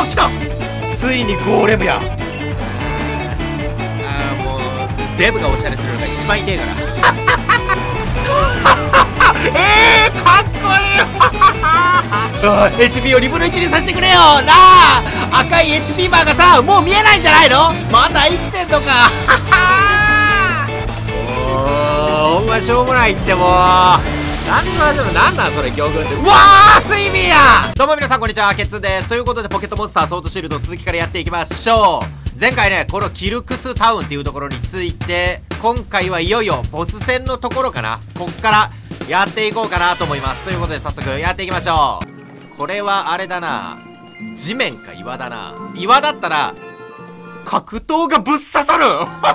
わ来た、ついにゴーレムや。もうデブがおしゃれするのが一番痛いからかっこいいHP を2分の1にさせてくれよなあ。赤い HP バーがさもう見えないんじゃないの。まだ生きてんのかほんましょうもないってもう。何の話でもなんなんそれ行軍って。うわー睡眠や。どうも皆さんこんにちは、ケツです。ということでポケットモンスターソードシールド続きからやっていきましょう。前回ねこのキルクスタウンっていうところについて、今回はいよいよボス戦のところかな、こっからやっていこうかなと思います。ということで早速やっていきましょう。これはあれだな、地面か岩だな。岩だったら格闘がぶっ刺さる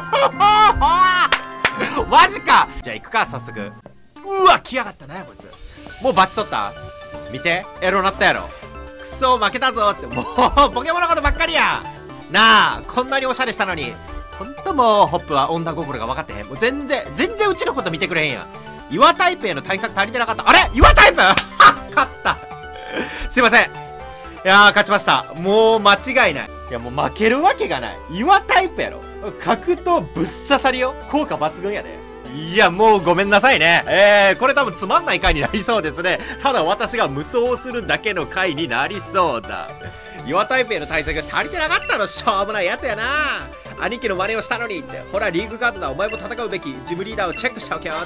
マジか。じゃあ行くか早速。うわ来やがったなこいつ。もうバッチ取った。見てエロなったやろ。くそ負けたぞって。もうポケモンのことばっかりやなあ。こんなにおしゃれしたのにほんともうホップは女心が分かってへん。もう全然うちのこと見てくれへんやん。岩タイプへの対策足りてなかった。あれ岩タイプ勝ったすいません。いやー勝ちました。もう間違いない。いやもう負けるわけがない。岩タイプやろ。格闘ぶっ刺さりよ。効果抜群やで。いやもうごめんなさいね。これ多分つまんない回になりそうですね。ただ私が無双するだけの回になりそうだ。岩タイプへの対策が足りてなかったの。しょうもないやつやな。兄貴の真似をしたのにって。ほらリーグカードだ、お前も戦うべき。ジムリーダーをチェックしておけよ。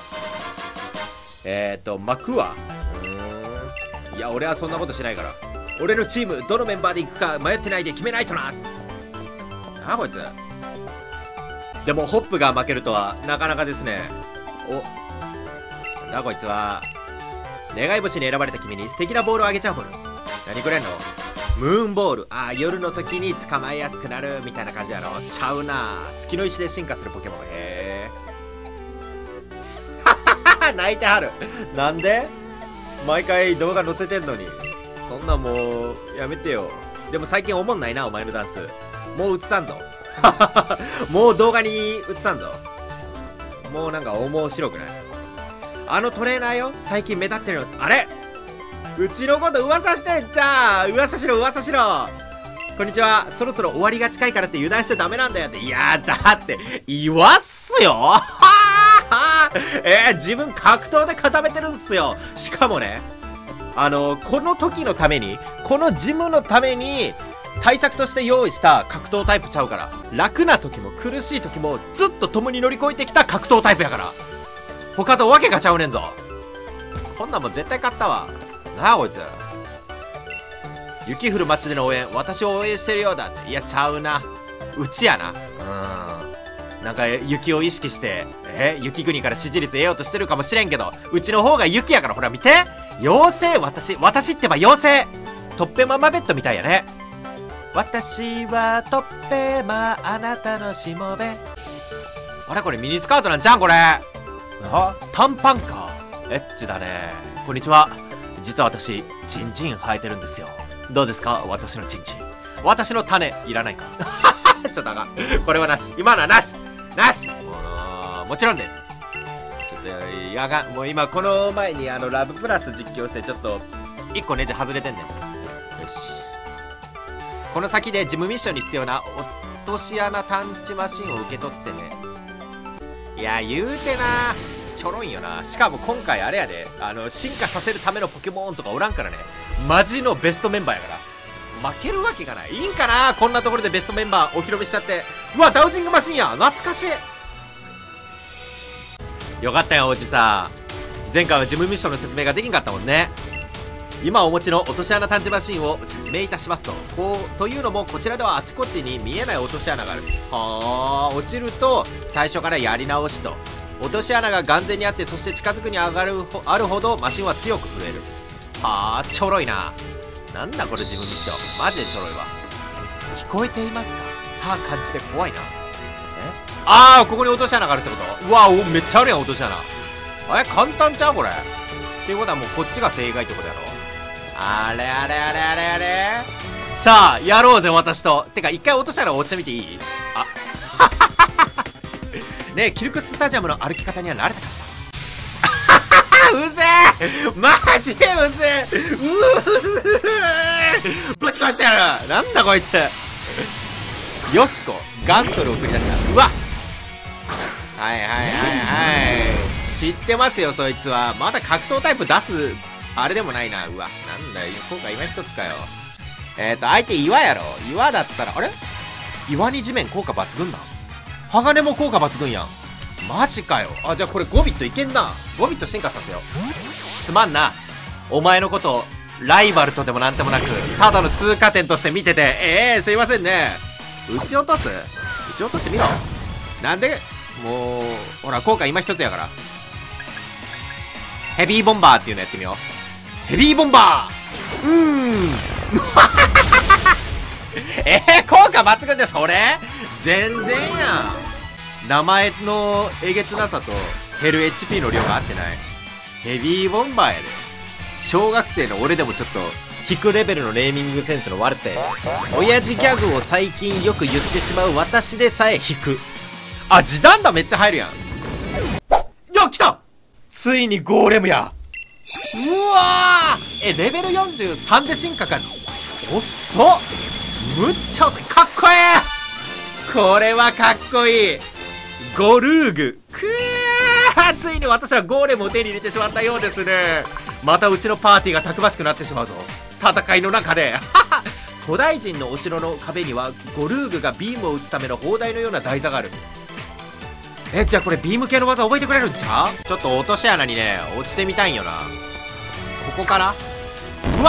幕はいや俺はそんなことしないから。俺のチームどのメンバーで行くか迷ってないで決めないとな。なあこいつ。でもホップが負けるとはなかなかですね。おなんだこいつは。願い星に選ばれた君に素敵なボールをあげちゃうボール。何くれんの。ムーンボール。ああ夜の時に捕まえやすくなるみたいな感じやろ。ちゃうな。月の石で進化するポケモン。へえ泣いてはる。なんで毎回動画載せてんのに。そんなもうやめてよ。でも最近おもんないなお前のダンス。もう映さんぞもう動画に映さんぞ。もうなんか面白くない。あのトレーナーよ最近目立ってるの。あれうちのこと噂してんじゃん。噂しろ噂しろ。こんにちは。そろそろ終わりが近いからって油断しちゃダメなんだよって。いやだって言わっすよ自分格闘で固めてるんすよ。しかもねこの時のために、このジムのために対策として用意した格闘タイプちゃうから。楽な時も苦しい時もずっと共に乗り越えてきた格闘タイプやから。他とわけがちゃうねんぞ。こんなんもん絶対勝ったわ。なあこいつ。雪降る街での応援、私を応援してるようだって。いやちゃうな、うちやな。なんか雪を意識して雪国から支持率得ようとしてるかもしれんけど、うちの方が雪やから。ほら見て妖精。私ってば妖精。トッペママベッドみたいやね。私はトッペマあなたのしもべ。あれこれミニスカートなんじゃんこれ。短パンか。エッチだね。こんにちは。実は私チンチン生えてるんですよ。どうですか私のチンチン。私の種いらないかちょっとあかんこれはなし。今のはなしもちろんです。ちょっとやがもう今この前にラブプラス実況してちょっと1個ネジ外れてんねん。よし。この先で事務ミッションに必要な落とし穴探知マシンを受け取ってね。いや言うてなちょろいんよな。しかも今回あれやで進化させるためのポケモンとかおらんからね。マジのベストメンバーやから負けるわけがない。いいんかなこんなところでベストメンバーお披露目しちゃって。うわダウジングマシンや懐かしい。よかったよおじさん。前回は事務ミッションの説明ができんかったもんね。今お持ちの落とし穴探知マシンを説明いたしますというのもこちらではあちこちに見えない落とし穴がある。はあ落ちると最初からやり直しと。落とし穴が眼前にあって、そして近づくにあるほどマシンは強く震える。はあちょろいな。なんだこれ自分ミッションマジでちょろいわ。聞こえていますか。さあ感じて怖いな。ここに落とし穴があるってこと。うわめっちゃあるやん落とし穴。簡単ちゃうこれ。っていうことはもうこっちが正解ってことやろ。あれさあやろうぜ私と。てか一回落とし穴落ちてみていい。ねえキルクススタジアムの歩き方には慣れたかしらうぜえマジでうぜえぶち壊してやる。なんだこいつ。よしこガントルを繰り出した。うわはいはいはいはい知ってますよそいつは。まだ格闘タイプ出すあれでもないな。うわなんだよ今回今一つかよ。相手岩やろ。岩だったらあれ岩に地面効果抜群な。鋼も効果抜群やん。マジかよ。あじゃあこれ5ビットいけんな。5ビット進化させよう。すまんなお前のことライバルとでもなんてもなくただの通過点として見てて。すいませんね。撃ち落とす撃ち落としてみろ。なんでもうほら効果今一つやから。ヘビーボンバーっていうのやってみよう。ヘビーボンバー効果抜群でそれ全然やん。名前のえげつなさと減る HP の量が合ってない。ヘビーボンバーやで。小学生の俺でもちょっと引くレベルのネーミングセンスの悪さやで。親父ギャグを最近よく言ってしまう私でさえ引く。あ時短だめっちゃ入るやん。よっ来たついにゴーレムや。うわーレベル43で進化か。おっそむっちゃかっこいい。これはかっこいい。ゴルーグくーついに私はゴーレムを手に入れてしまったようですね。またうちのパーティーがたくましくなってしまうぞ戦いの中で古代人のお城の壁にはゴルーグがビームを打つための砲台のような台座がある。じゃあこれビーム系の技覚えてくれるんちゃう。ちょっと落とし穴にね落ちてみたいんよな。ここからうわ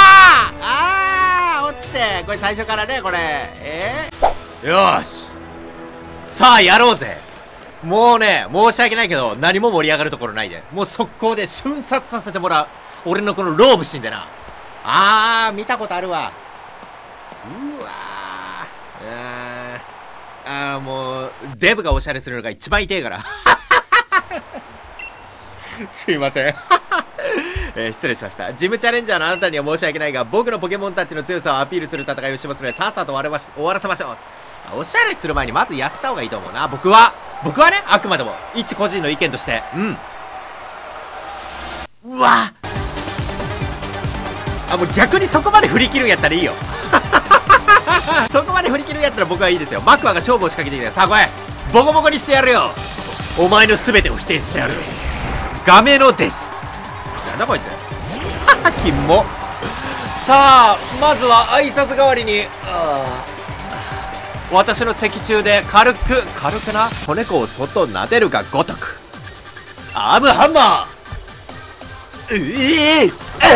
ー落ちてこれ最初からねこれよーしさあやろうぜ。もうね申し訳ないけど何も盛り上がるところないで。もう速攻で瞬殺させてもらう。俺のこのローブシーンでな。見たことあるわ。うわもうデブがおしゃれするのが一番痛いからすいません失礼しました。ジムチャレンジャーのあなたには申し訳ないが僕のポケモンたちの強さをアピールする戦いをしますのでさっさと終わらせましょう。おしゃれする前にまず痩せた方がいいと思うな。僕はねあくまでも一個人の意見としてうわもう逆にそこまで振り切るんやったらいいよそこまで振り切るんやったら僕はいいですよ。マクワが勝負を仕掛けてきてさあ来いボコボコにしてやるよ。お前の全てを否定してやる。ガメノです。なんだこいつキモさあまずは挨拶代わりに私の脊柱で軽くな子猫を外撫でるがごとくアームハンマー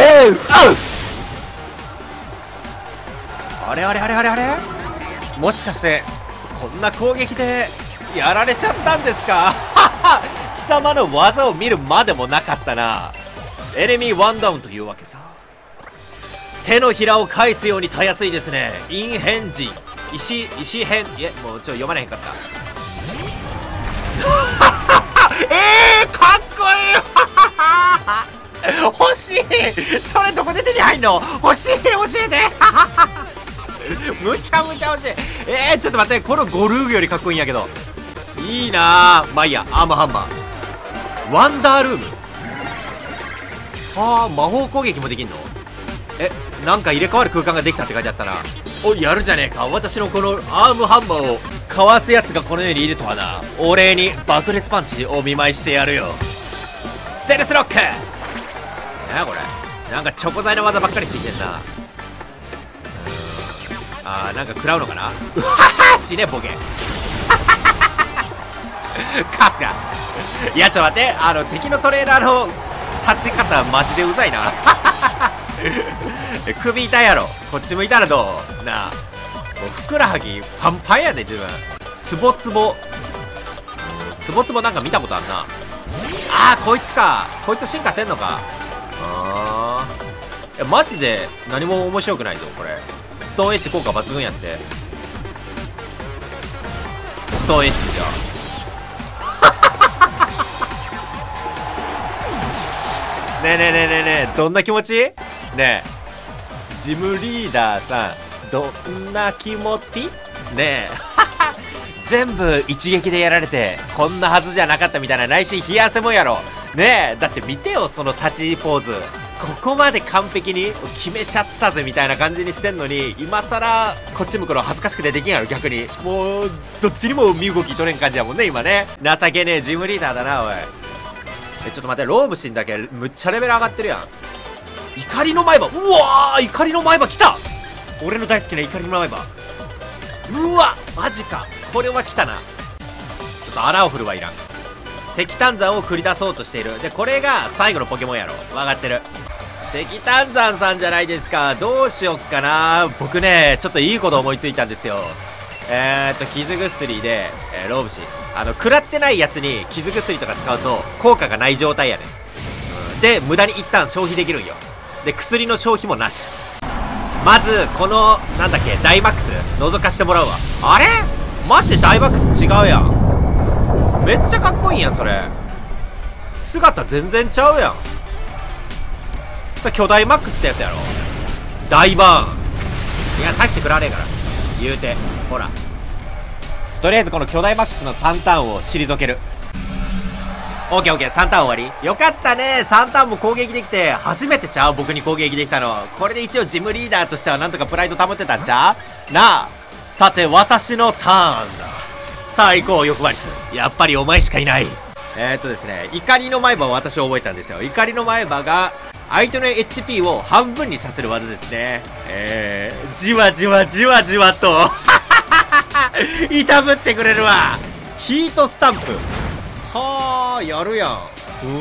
あれもしかしてこんな攻撃でやられちゃったんですか貴様の技を見るまでもなかったな。エネミーワンダウンというわけさ。手のひらを返すようにたやすいですね。陰変人石変もう読まれへんかったかっこいい欲しいそれどこで手に入んの。欲しい教えてむちゃむちゃ欲しい。ちょっと待ってこのゴルーグよりかっこいいんやけど。いいなまあいいや。アームハンマーワンダールーム魔法攻撃もできんの。なんか入れ替わる空間ができたって書いてあったな。おやるじゃねえか。私のこのアームハンマーをかわすやつがこの世にいるとはな。お礼に爆裂パンチお見舞いしてやるよ。ステルスロックなこれなんかチョコ材の技ばっかりしてきてんな。なんか食らうのかなうわは死ねボケカスがいやちょっと待って敵のトレーナーの立ち方マジでうざいな首痛いやろ。こっち向いたらどうなあ。もうふくらはぎパンパンやで自分。ツボツボなんか見たことあんな。こいつか。こいつ進化せんのか。マジで何も面白くないぞこれ。ストーンエッジ効果抜群やって。ストーンエッジじゃねえどんな気持ちねえジムリーダーさんどんな気持ちねえ全部一撃でやられてこんなはずじゃなかったみたいな内心冷や汗もんやろ。 ねえ、だって見てよ、その立ちポーズ。ここまで完璧に決めちゃったぜみたいな感じにしてんのに、今さらこっち向くの恥ずかしくてできんやろ。逆にもうどっちにも身動き取れん感じやもんね今ね。情けねえジムリーダーだなおい。ちょっと待って、ローブシンだけむっちゃレベル上がってるやん。怒りの前歯、うわー、怒りの前歯来た。俺の大好きな怒りの前歯。うわマジか、これは来たな。ちょっと穴を振るはいらん。石炭山を繰り出そうとしている。でこれが最後のポケモンやろ。分かってる。石炭山さんじゃないですか。どうしよっかな。僕ねちょっといいこと思いついたんですよ。傷薬で、ローブシ食らってないやつに傷薬とか使うと効果がない状態やねん。で無駄に一旦消費できるんよ。で薬の消費もなし。まずこのなんだっけ、ダイマックス覗かしてもらうわ。あれマジでダイマックス違うやん。めっちゃかっこいいやんそれ。姿全然ちゃうやん。それ巨大マックスってやつやろ。大バーン。いや大して食らわねえから言うて。ほらとりあえずこの巨大マックスの3ターンを退ける。オッケーオッケー、3ターン終わり。よかったね。3ターンも攻撃できて初めてちゃう、僕に攻撃できたの。これで一応ジムリーダーとしてはなんとかプライド保ってたんちゃうなあ。さて私のターンだ。さあ行こう欲張りす。やっぱりお前しかいない。ですね、怒りの前歯を私覚えたんですよ。怒りの前歯が相手の HP を半分にさせる技ですね。じわじわじわじわといたぶってくれるわ。ヒートスタンプ。はあやるやん。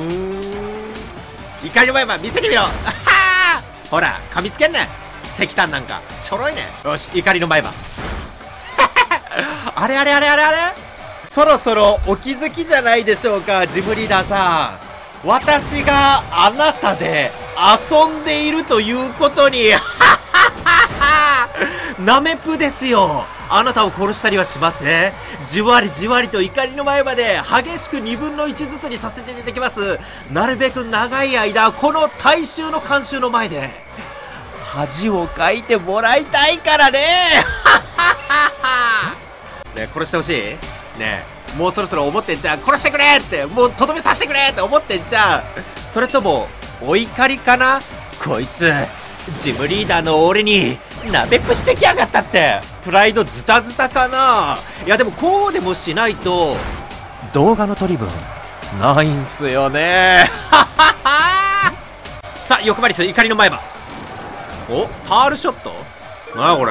怒りの前歯見せてみろほら噛みつけんねん石炭なんかちょろいね。よし怒りの前歯あれあれあれあれあれ、そろそろお気づきじゃないでしょうかジムリーダーさん。私があなたで遊んでいるということにナメプですよ。あなたを殺したりはしません。じわりじわりと怒りの前まで激しく1分の1ずつにさせていただきます。なるべく長い間この大衆の慣習の前で恥をかいてもらいたいからねね、殺してほしいね。もうそろそろ思ってんじゃん。殺してくれって、もうとどめさせてくれって思ってんじゃん。それともお怒りかな。こいつジムリーダーの俺にナベプしてきやがったってプライドズタズタかな。いやでもこうでもしないと動画の取り分ないんすよねさあ欲張りす怒りの前歯。おタールショットなあこれ。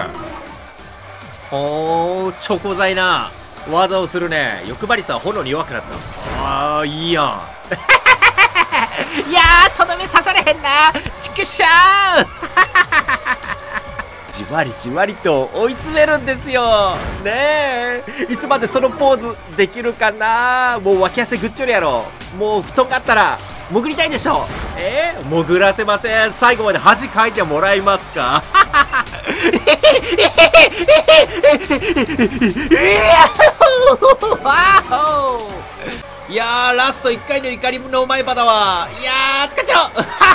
おーチョコ材な技をするね。欲張りさは炎に弱くなった。あーいいやんいやーとどめ刺されへんなチクシャーじわりじわりと追い詰めるんですよねえ。いつまでそのポーズできるかな。もう脇汗ぐっちょりやろ。もう布団があったら潜りたいでしょ。潜らせません。最後まで恥かいてもらえますかいやーラスト1回の怒りの前歯だわ。いやー使っちゃ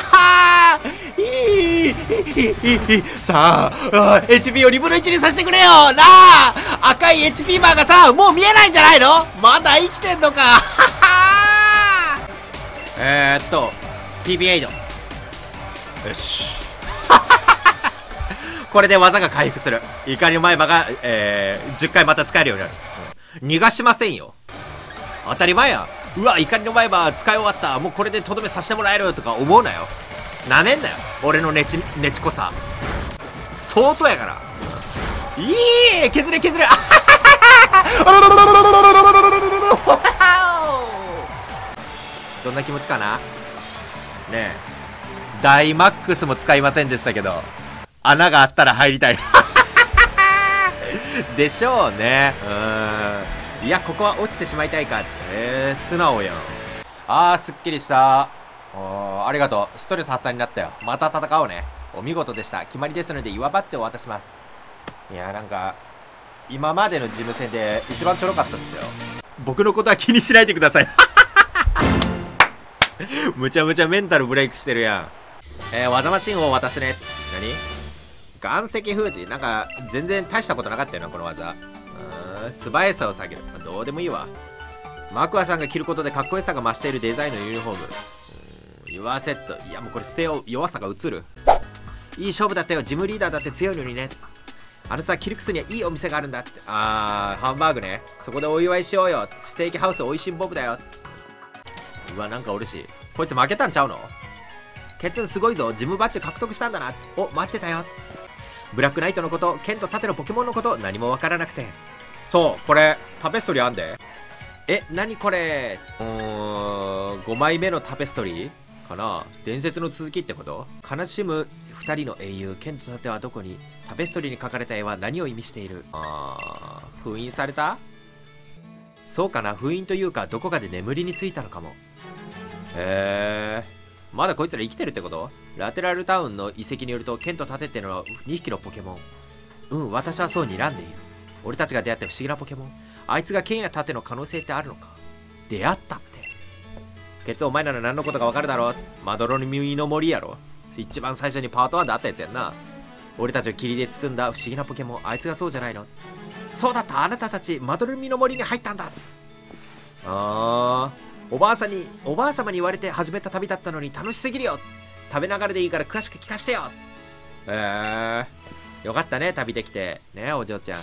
おうさあ HP を2分の1にさせてくれよなあ。赤い HP バーがさもう見えないんじゃないの。まだ生きてんのかPB8 よしこれで技が回復する。怒りの前歯が、10回また使えるようになる、逃がしませんよ。当たり前や。うわ怒りの前歯使い終わった、もうこれでとどめさせてもらえるとか思うなよ。なめんなよ俺のねちこさ相当やから。いい削れ削れどんな気持ちかなねえ。ダイマックスも使いませんでしたけど穴があったら入りたいでしょうね。いやここは落ちてしまいたいか。素直やん。すっきりした。ありがとう。ストレス発散になったよ。また戦おうね。お見事でした。決まりですので岩バッジを渡します。いやなんか今までの事務戦で一番ちょろかったっすよ。僕のことは気にしないでくださいむちゃむちゃメンタルブレイクしてるやん。技マシンを渡すね。何岩石封じなんか全然大したことなかったよなこの技。素早さを下げる、どうでもいいわ。 マクワさんが着ることでかっこよさが増しているデザインのユニフォーム。ユアセット。いやもうこれ捨てよう。弱さが映る。いい勝負だったよ。ジムリーダーだって強いのにね。あのさ、キルクスにはいいお店があるんだって。ハンバーグね。そこでお祝いしようよ。ステーキハウスおいしんボブだよ。うわ、なんか嬉しい。こいつ負けたんちゃうの？ケツンすごいぞ。ジムバッジ獲得したんだな。お、待ってたよ。ブラックナイトのこと、剣と盾のポケモンのこと、何もわからなくて。そう、これ、タペストリーあんで。何これ5枚目のタペストリーかな。伝説の続きってこと？悲しむ2人の英雄、剣と盾はどこに？タペストリーに描かれた絵は何を意味している？封印された？そうかな、封印というかどこかで眠りについたのかも。まだこいつら生きてるってこと？ラテラルタウンの遺跡によると、剣と盾ってのは2匹のポケモン。私はそう睨んでいる。俺たちが出会った不思議なポケモン。あいつが剣や盾の可能性ってあるのか？出会ったって。ケツお前なら何のことかわかるだろう。まどろみの森やろ。一番最初にパート1であったやつやんな。俺たちを霧で包んだ不思議なポケモン。あいつがそうじゃないの？そうだった。あなたたちまどろみの森に入ったんだ。おばあ様に言われて始めた旅だったのに楽しすぎるよ。食べながらでいいから詳しく聞かせてよ。よかったね、旅できて。ね、お嬢ちゃん。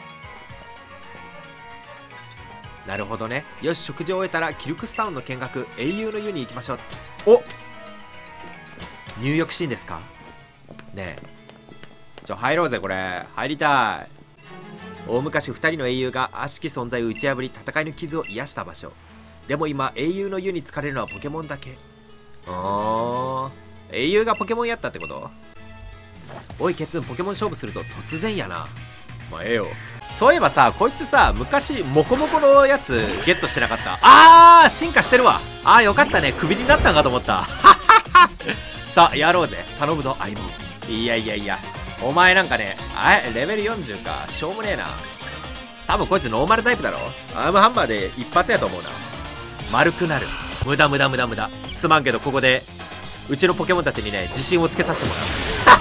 なるほどね。よし、食事を終えたらキルクスタウンの見学、英雄の湯に行きましょう。お、入浴シーンですかねえ。入ろうぜ、これ。入りたい。大昔2人の英雄が悪しき存在を打ち破り、戦いの傷を癒した場所。でも今、英雄の湯に浸かれるのはポケモンだけ。英雄がポケモンやったってこと？おい、ケツン、ポケモン勝負すると突然やな。まあ、ええよ。そういえばさ、こいつさ、昔、モコモコのやつゲットしてなかった？進化してるわ。よかったね。クビになったんかと思った。さあ、やろうぜ。頼むぞ、相棒。いや。お前なんかね、レベル40か。しょうもねえな。多分こいつノーマルタイプだろ。アームハンマーで一発やと思うな。丸くなる。無駄。すまんけど、ここで、うちのポケモンたちにね、自信をつけさせてもらう。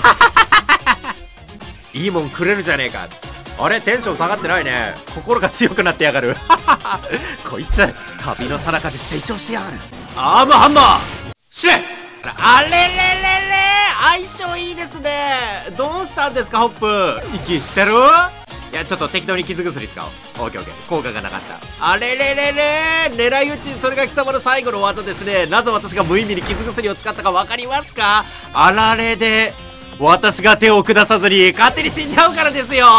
いいもんくれるじゃねえか。あれ、テンション下がってないね。心が強くなってやがる。こいつ、旅のさなかで成長してやがる。アームハンマー死ね。あれれれれ、相性いいですね。どうしたんですか、ホップ。息してる？いや、ちょっと適当に傷薬使おう。オッケー。効果がなかった。あれれれれ、狙い撃ち、それが貴様の最後の技ですね。なぜ私が無意味に傷薬を使ったか分かりますか？あられで、私が手を下さずに勝手に死んじゃうからですよ。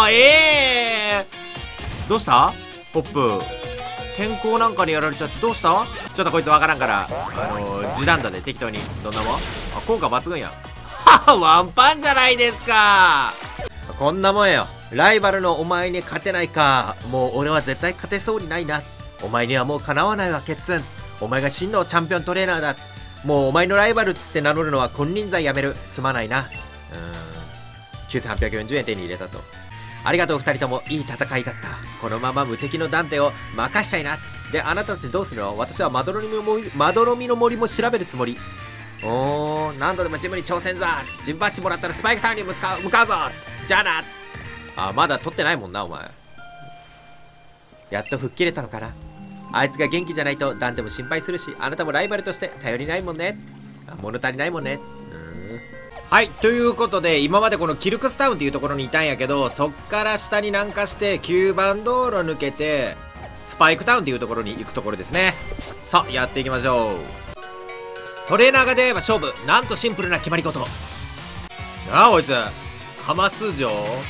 どうしたホップ。天候なんかにやられちゃってどうした？ちょっとこいつわからんから、時短だね、適当に。どんなもん？効果抜群やん。ワンパンじゃないですか。こんなもんよ。ライバルのお前に勝てないか。もう俺は絶対勝てそうにないな。お前にはもうかなわないわ、ケッツン。お前が真のチャンピオントレーナーだ。もうお前のライバルって名乗るのは金輪際やめる。すまないな。9840円手に入れたと。ありがとう、2人ともいい戦いだった。このまま無敵のダンテを任しちゃいな。で、あなたたちどうするの？私はまどろみの森も調べるつもり。何度でもジムに挑戦ぞ。ジムバッジもらったらスパイクタウンに向かうぞ。じゃあな。まだ取ってないもんな、お前。やっと吹っ切れたのかな。あいつが元気じゃないとダンテも心配するし、あなたもライバルとして頼りないもんね。物足りないもんね。はい、ということで、今までこのキルクスタウンっていうところにいたんやけど、そっから下に南下して9番道路抜けてスパイクタウンっていうところに行くところですね。さあ、やっていきましょう。トレーナーが出会えば勝負。なんとシンプルな決まり事。こいつかますじょ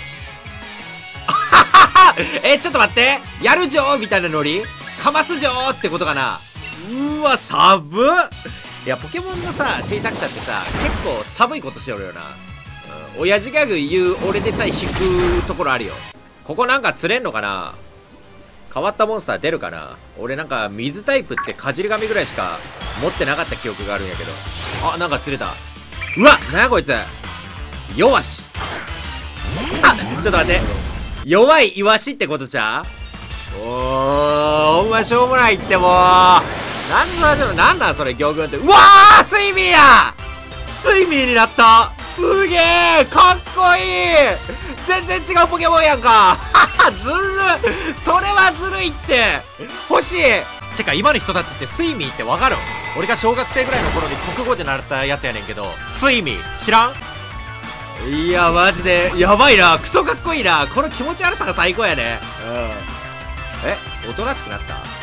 ちょっと待って、やるじょみたいなノリ、かますじょってことかな。うわ、寒っ。いや、ポケモンのさ、制作者ってさ、結構寒いことしておるよな。親父ギャグ言う俺でさえ引くところあるよ。ここなんか釣れんのかな。変わったモンスター出るかな。俺なんか水タイプってかじり紙ぐらいしか持ってなかった記憶があるんやけど。なんか釣れた。うわ、なやこいつ。弱し。ちょっと待って、弱いイワシってことじゃ。ほんましょうもないってもう。なんなんそれ、行軍って。うわー、スイミーや。スイミーになった。すげえかっこいい。全然違うポケモンやんか。ずる。それはずるいって。欲しい。 てか今の人たちってスイミーってわかる？俺が小学生ぐらいの頃に国語で習ったやつやねんけど、スイミー知らん？いやマジでやばいな、クソかっこいいな、この気持ち悪さが最高やね。おとなしくなった？は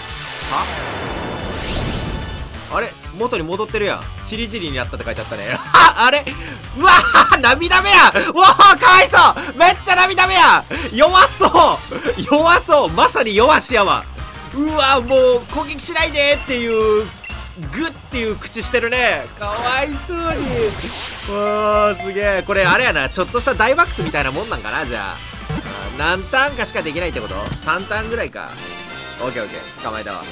あれ元に戻ってるやん。チリチリになったって書いてあったね。あれうわ涙目や。おおかわいそう、めっちゃ涙目や。弱そうまさに弱しやわ。うわもう攻撃しないでっていうグッっていう口してるね。かわいそうに。おーすげえ。これあれやな、ちょっとした大マックスみたいなもんなんかな。じゃあ何ターンかしかできないってこと？ 3 ターンぐらいか。オッケーオッケー、捕まえたわ。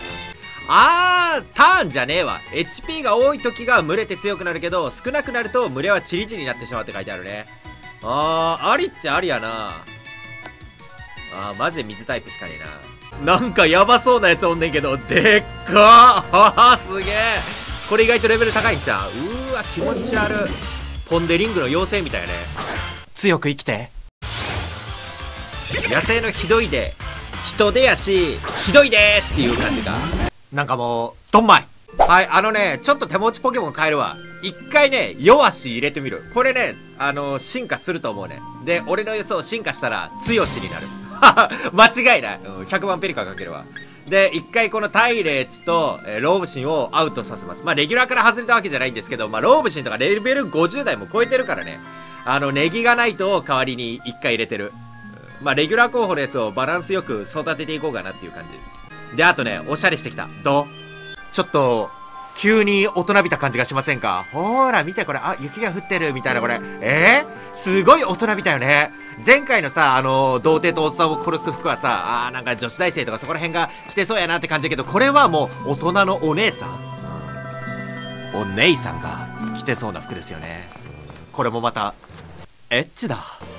ターンじゃねえわ。 HP が多い時が群れて強くなるけど、少なくなると群れはチリチリになってしまうって書いてあるね。ありっちゃありやな。マジで水タイプしかねえな。なんかやばそうなやつおんねんけど、でっかーすげえ。これ意外とレベル高いんちゃう？うわ気持ち悪い。ポンデリングの妖精みたいやね。強く生きて。野生のひどいで人でやし、ひどいでーっていう感じか。なんかもうドンマイ。はいちょっと手持ちポケモン変えるわ。一回ね弱し入れてみる。これね進化すると思うね。で俺の予想進化したら強しになる。間違いない、100万ペリカかけるわ。で一回この隊列と、ローブシンをアウトさせます。レギュラーから外れたわけじゃないんですけど、ローブシンとかレベル50代も超えてるからね。ネギがないと代わりに一回入れてる。レギュラー候補のやつをバランスよく育てていこうかなっていう感じで、あとねおしゃれしてきた。どう？ちょっと急に大人びた感じがしませんか？ほーら見てこれ、雪が降ってるみたいな。これすごい大人びたよね。前回のさ童貞とおっさんを殺す服はさなんか女子大生とかそこら辺が着てそうやなって感じだけど、これはもう大人のお姉さん、お姉さんが着てそうな服ですよね。これもまたエッチだ。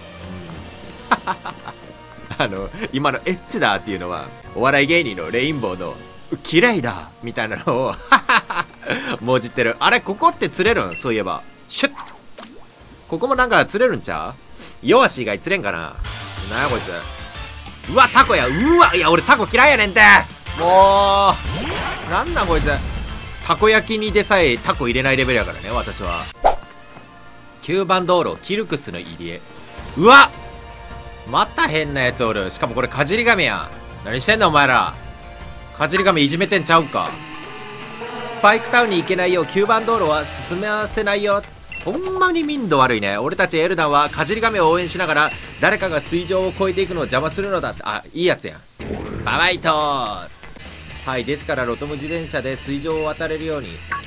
今のエッチだっていうのはお笑い芸人のレインボーの綺麗だみたいなのをもじってる。あれここって釣れるん？そういえばシュッ、ここもなんか釣れるんちゃう？弱し以外釣れんかな。なんやこいつ。うわタコや。うわいや俺タコ嫌いやねんて。もうなんなんこいつ。たこ焼きにでさえタコ入れないレベルやからね私は。9番道路キルクスの入り江。うわまた変なやつおる。しかもこれかじり亀やん。何してんのお前ら。かじり亀いじめてんちゃうんか。スパイクタウンに行けないよう9番道路は進ませないよ。ほんまに民度悪いね。俺たちエルダンはかじり亀を応援しながら誰かが水上を越えていくのを邪魔するのだって。いいやつやん。ババイトはいですからロトム自転車で水上を渡れるように。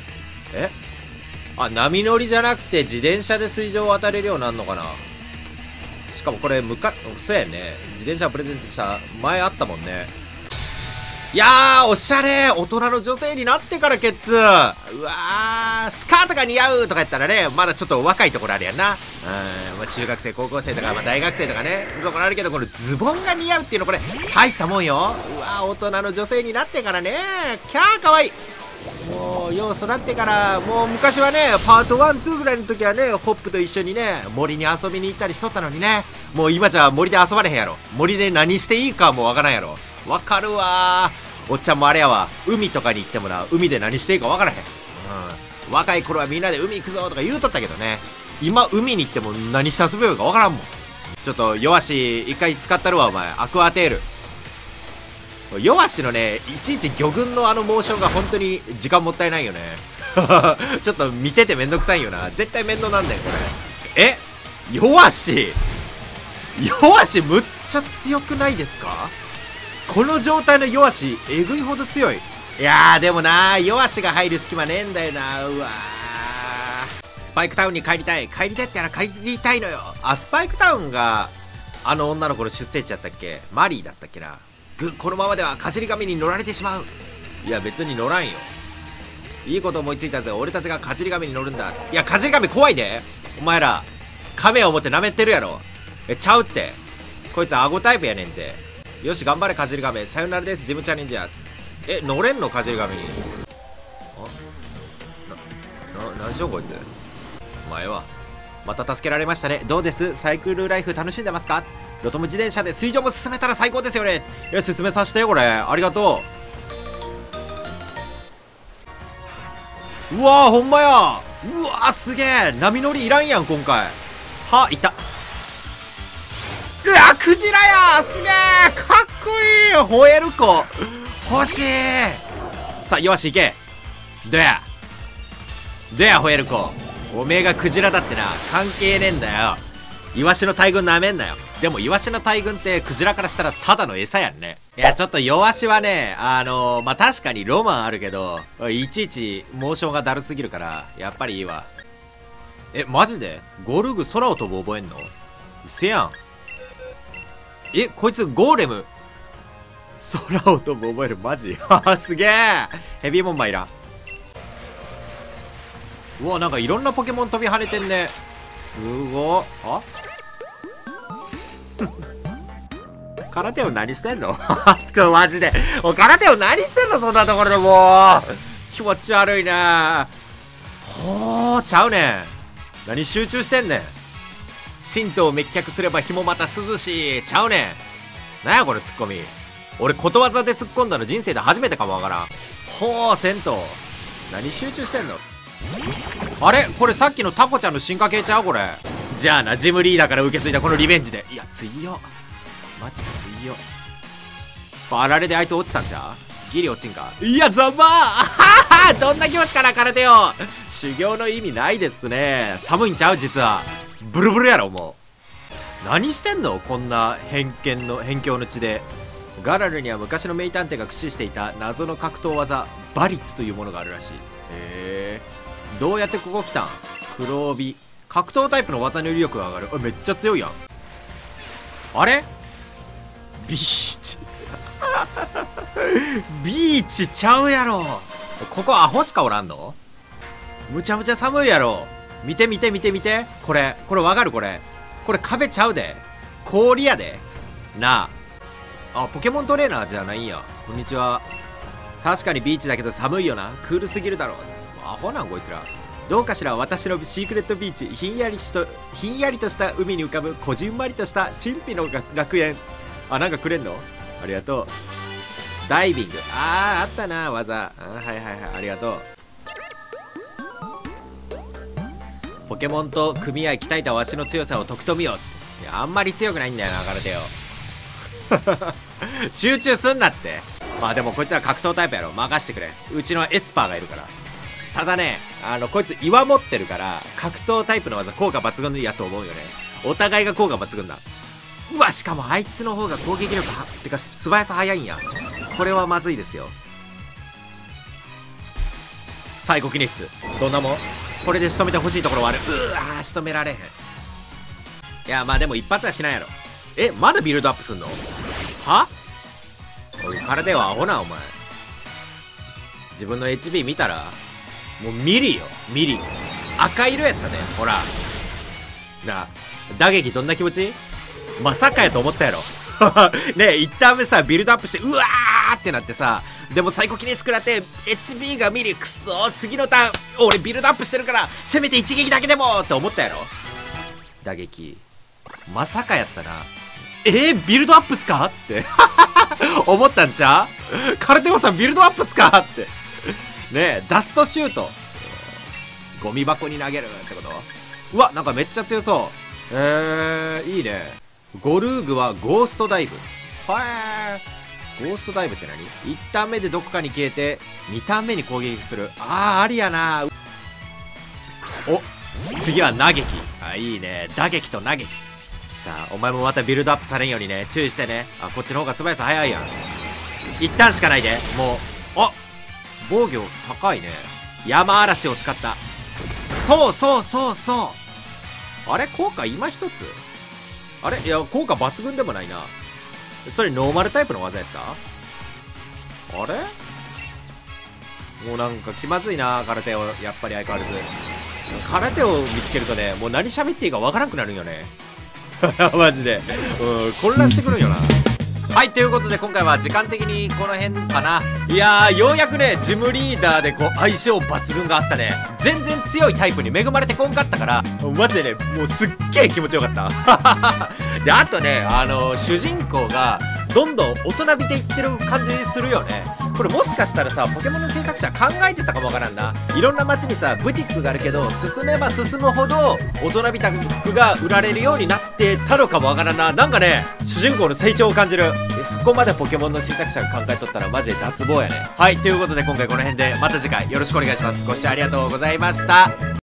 波乗りじゃなくて自転車で水上を渡れるようになるのかな。しかもこれそうやね、自転車プレゼントした前あったもんね。いやーおしゃれ。大人の女性になってからケツ。うわースカートが似合うとかやったらねまだちょっと若いところあるやんな。中学生高校生とか、大学生とかねところあるけど、このズボンが似合うっていうのこれ大したもんよ。うわー大人の女性になってからね。キャーかわいい。もうよう育ってから。もう昔はねパート1、2ぐらいの時はねホップと一緒にね森に遊びに行ったりしとったのにね。もう今じゃ森で遊ばれへんやろ。森で何していいかもわからんやろ。わかるわー。おっちゃんもあれやわ、海とかに行ってもな海で何していいかわからへん。若い頃はみんなで海行くぞとか言うとったけどね、今海に行っても何して遊べるかわからんもん。ちょっと弱し一回使ったるわお前。アクアテール弱しのねいちいち魚群のモーションが本当に時間もったいないよね。ちょっと見ててめんどくさいよな。絶対面倒なんだよこれ。弱しむっちゃ強くないですか？この状態の弱しえぐいほど強い。いやーでもな弱しが入る隙間ねえんだよな。うわースパイクタウンに帰りたいってやら帰りたいのよ。スパイクタウンが女の子の出生地だったっけ？マリーだったっけな。このままではかじり亀に乗られてしまう。いや別に乗らんよ。いいこと思いついたぜ。俺たちがかじり亀に乗るんだ。いやかじり亀怖いでお前ら。亀を持って舐めてるやろ。ちゃうって。こいつ顎タイプやねんて。よし頑張れかじり亀。さよならですジムチャレンジャー。乗れんのかじり亀に。何しようこいつ。お前はまた助けられましたね。どうです？サイクルライフ楽しんでますか？ロトム自転車で水上も進めたら最高ですよね。いや進めさせてこれ。ありがとう。 うわーほんまや。うわーすげえ。波乗りいらんやん今回。は、いった。うわクジラや。すげえかっこいい。吠える子欲しい。さあよし行け。どやどや吠える子。おめえがクジラだってな関係ねえんだよ。イワシの大群なめんなよ。でもイワシの大群ってクジラからしたらただの餌やんね。いやちょっと弱しはねまあ確かにロマンあるけどいちいちモーションがだるすぎるからやっぱりいいわ。えマジでゴルグ空を飛ぶ覚えんの？うせやん。えこいつゴーレム空を飛ぶ覚えるマジすげえ。ヘビーモンバーいらん。うわなんかいろんなポケモン飛び跳ねてんね。すごっ。あ空手を何してんのマジでお空手を何してんのそんなところでもう気持ち悪いな。ほーちゃうねん。何集中してんねん。神道を滅却すれば日もまた涼しいちゃうねん。なんやこれツッコミ。俺ことわざで突っ込んだの人生で初めてかもわからん。ほー銭湯何集中してんの。あれこれさっきのタコちゃんの進化系ちゃうこれ。じゃあなジムリーダーから受け継いだこのリベンジで。いや強っマジ強っ。あられであいつ落ちたんちゃう。ギリ落ちんか。いやざまーどんな気持ちかな空手よ。修行の意味ないですね。寒いんちゃう実は。ブルブルやろもう。何してんのこんな偏境の地で。ガラルには昔の名探偵が駆使していた謎の格闘技バリッツというものがあるらしい。へえどうやってここ来たん。黒帯格闘タイプの技の威力が上がる。めっちゃ強いやん。あれビーチビーチちゃうやろ。ここアホしかおらんの。むちゃむちゃ寒いやろ。見て見て見て見てこれわかる。これ壁ちゃうで氷やでなあ。ポケモントレーナーじゃないんや。こんにちは。確かにビーチだけど寒いよな。クールすぎるだろ。アホなんこいつら。どうかしら私のシークレットビーチ。ひんやりとした海に浮かぶこじんまりとした神秘の楽園。あなんかくれんの。ありがとう。ダイビングあったな技。はいはいはいありがとう。ポケモンと組み合い鍛えたわしの強さをとくとみよ。いやあんまり強くないんだよな空手よ集中すんなって。まあでもこいつら格闘タイプやろ。任してくれ。うちのエスパーがいるから。ただねこいつ岩持ってるから格闘タイプの技効果抜群やと思うよね。お互いが効果抜群だ。うわしかもあいつの方が攻撃力てか素早さ早いんや。これはまずいですよ。サイコキネシスどんなもん。これで仕留めてほしいところはある。うわ仕留められへん。いやまあでも一発はしないやろ。まだビルドアップすんのは。おい体はアホなお前。自分の HP 見たらもうミリよミリ。赤色やったねほらなあ。打撃どんな気持ち。まさかやと思ったやろねえ一旦目さビルドアップしてうわーってなってさ。でもサイコキネシス食らって HP がミリ。くそー次のターン俺ビルドアップしてるからせめて一撃だけでもって思ったやろ。打撃まさかやったな。ビルドアップっすかって思ったんちゃう。カルテオさんビルドアップっすかってねえダストシュートゴミ箱に投げるってこと。うわなんかめっちゃ強そう。いいね。ゴルーグはゴーストダイブ。はえゴーストダイブって何。1ターン目でどこかに消えて2ターン目に攻撃する。ありやな。お次は投撃。いいね打撃と投撃。さあお前もまたビルドアップされんようにね注意してね。こっちの方が素早さ早いやん。一旦しかないでもう。防御高いね。山嵐を使った。そうあれ効果今一つ。あれいや効果抜群でもないな。それノーマルタイプの技やった。あれもうなんか気まずいな空手を。やっぱり相変わらず空手を見つけるとねもう何喋っていいかわからんくなるんよねマジで混乱してくるんよな。はいということで今回は時間的にこの辺かな。いやーようやくねジムリーダーでこう相性抜群があったね。全然強いタイプに恵まれてこんかったからマジでねもうすっげえ気持ちよかったであとね主人公がどんどん大人びていってる感じするよね。 これもしかしたらさポケモンの制作者考えてたかもわからんな。いろんな街にさブティックがあるけど、進めば進むほど大人びた服が売られるようになってたのかもわからんな。なんかね主人公の成長を感じる。そこまでポケモンの制作者が考えとったらマジで脱帽やね。はい、ということで今回この辺で、また次回よろしくお願いします。ご視聴ありがとうございました。